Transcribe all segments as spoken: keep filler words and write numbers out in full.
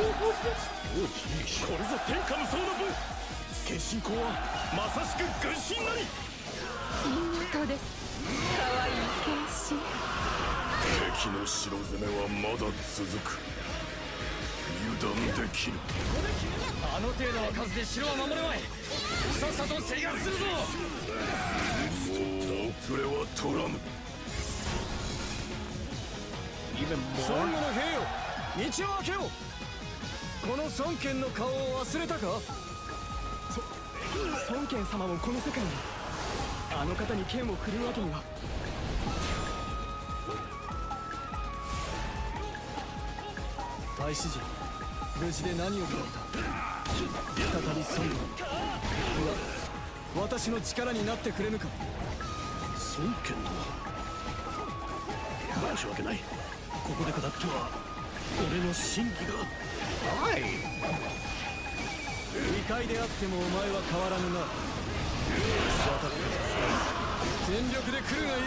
これぞ天下無双の武。剣心公はまさしく軍神なり。 見事です。可愛い剣心。 敵の城攻めはまだ続く。油断できぬ。 あの程度の数で城は守れまい。さっさと制圧するぞ。 もう遅れは取らぬ。 孫悟の兵よ、道を開けよう。この孫権の顔を忘れたか。 そ孫権様もこの世界に。あの方に剣を振るうわけには。 大使陣、無事で何よりだった。再び孫悟、いや私の力になってくれぬか。 孫権殿、申し訳ない。ここで語っては俺の真偽が。はい、 異界であってもお前は変わらぬな。分かった。全力で来るがいい。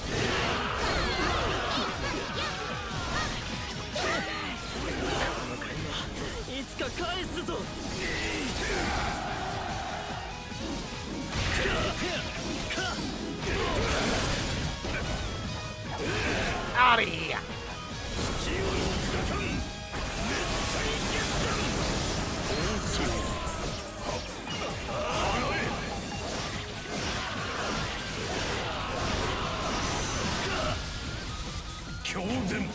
いつか返すぞ。 ありや。 狂然。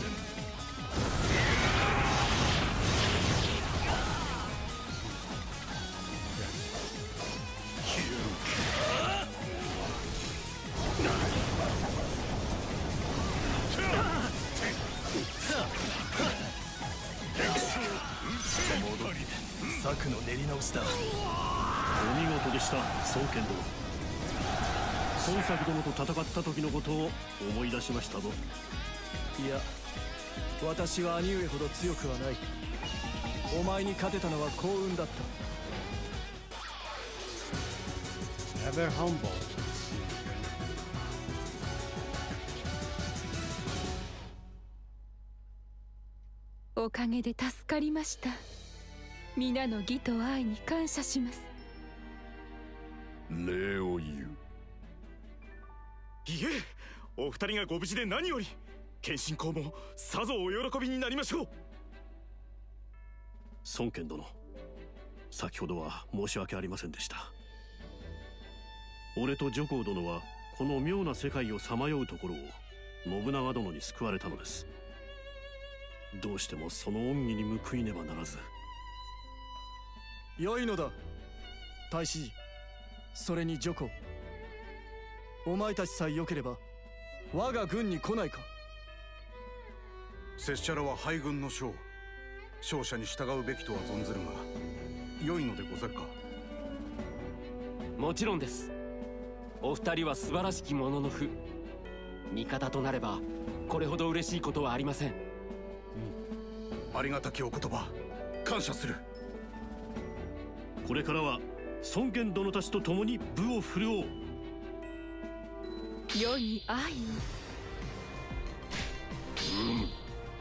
策の練り直しだ。 お見事でした、孫権殿。孫作殿と戦った時のことを思い出しましたぞ。 いや、私は兄上ほど強くはない。お前に勝てたのは幸運だった。 Never humble. おかげで助かりました。皆の義と愛に感謝します。 礼を言う。いえ、お二人がご無事で何より。剣心公もさぞお喜びになりましょう。孫権殿、先ほどは申し訳ありませんでした。俺と徐行殿はこの妙な世界をさまようところを信長殿に救われたのです。どうしてもその恩義に報いねばならず。 良いのだ、大使陣、それに徐行。お前たちさえ良ければ我が軍に来ないか。 拙者らは敗軍の将、勝者に従うべきとは存ずるが、良いのでござるか。 もちろんです。お二人は素晴らしき者の父。味方となればこれほど嬉しいことはありません。 うん、ありがたきお言葉、感謝する。 これからは孫権殿たちと共に武を振るおう。 世に愛を。 うむ。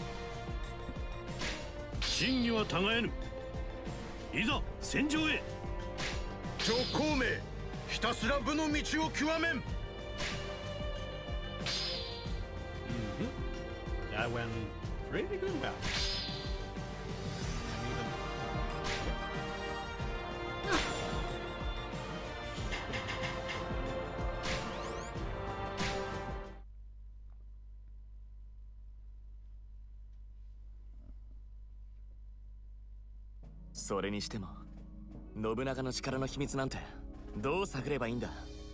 真偽は違えぬ。いざ戦場へ。 徐孔明、ひたすら武の道を極めん。 That went pretty good. Well. それにしても信長の力の秘密なんてどう探ればいいんだ。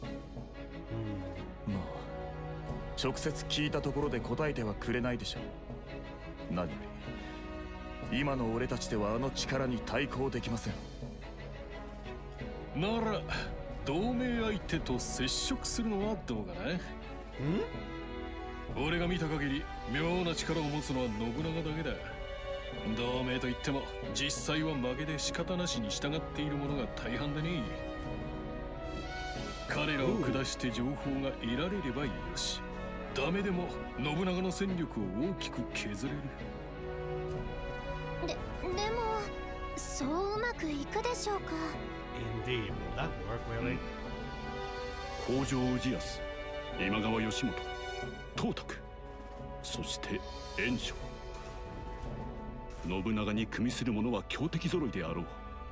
うん、まあ直接聞いたところで答えてはくれないでしょう。何より今の俺たちではあの力に対抗できません。 なら同盟相手と接触するのはどうかな。ん俺が見た限り妙な力を持つのは信長だけだ。同盟といっても実際は負けで仕方なしに従っている者が大半でね。彼らを下して情報が得られればよし、ダメでも信長の戦力を大きく削れる。 で、でもそううまくいくでしょうか。 Indeed. Will that work, really? 北条氏康、今川義元、董卓、そして袁紹。信長に組みする者は強敵揃いであろう。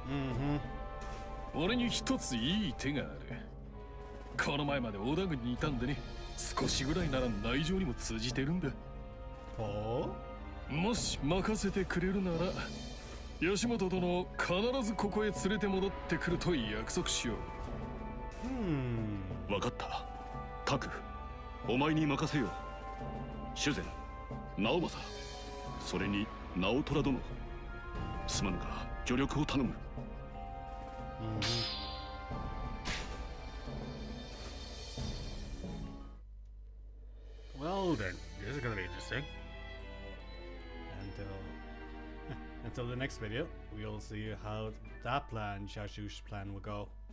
俺に一ついい手がある。この前まで織田軍にいたんでね、少しぐらいなら内情にも通じてるんだ。 ほう？もし任せてくれるなら、義元殿を必ずここへ連れて戻ってくると約束しよう。 うん。 分かった。拓、お前に任せよう。主膳、直政、それに直虎殿、すまぬが助力を頼む。 Well then, this is gonna be interesting. Until until the next video, we'll see how that plan, Shashu's plan, will go.